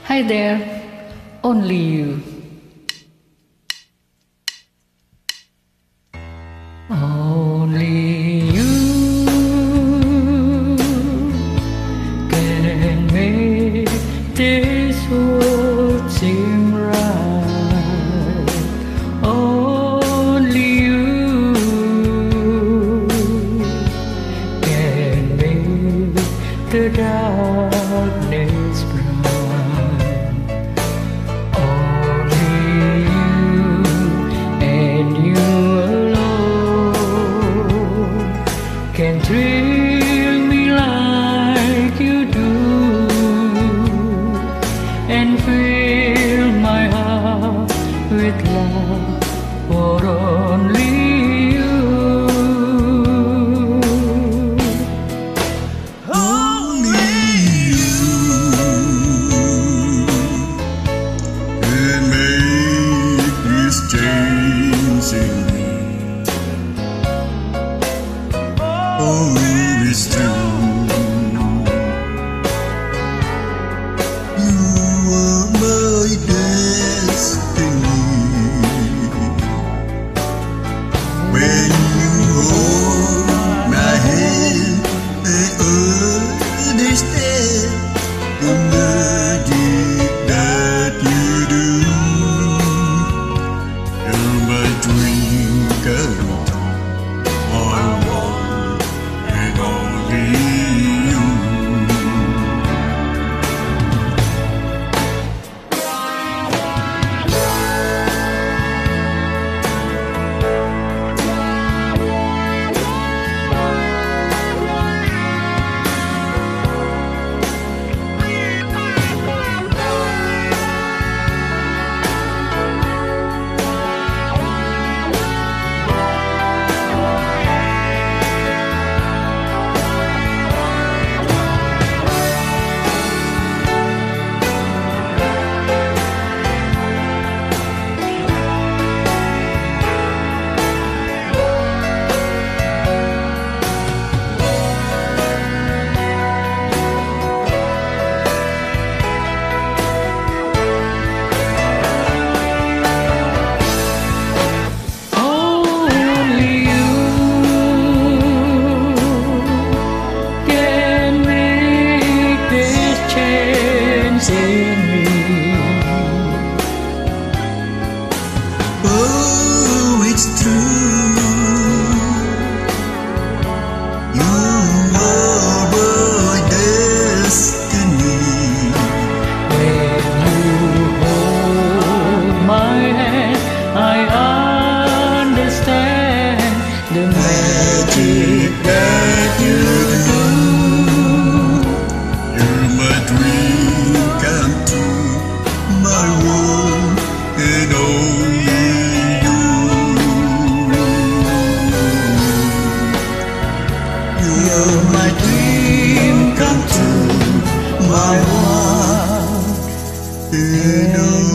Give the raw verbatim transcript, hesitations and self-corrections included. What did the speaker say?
Hi there, only you. Only you can make this world seem right. Only you can make the darkness bright. Only you and you can thrill me like you do, and fill my heart with love for only you. Only you can make this change in me. Oh, it's true. You are my destiny. When you hold my hand, I understand the magic that you do. You're my dream come true. I want and only you. Oh, it's true. You are my destiny. When you hold my hand, I understand the magic that you do. You're my dream come true, my world and only you. You're my dream come true, my one and only.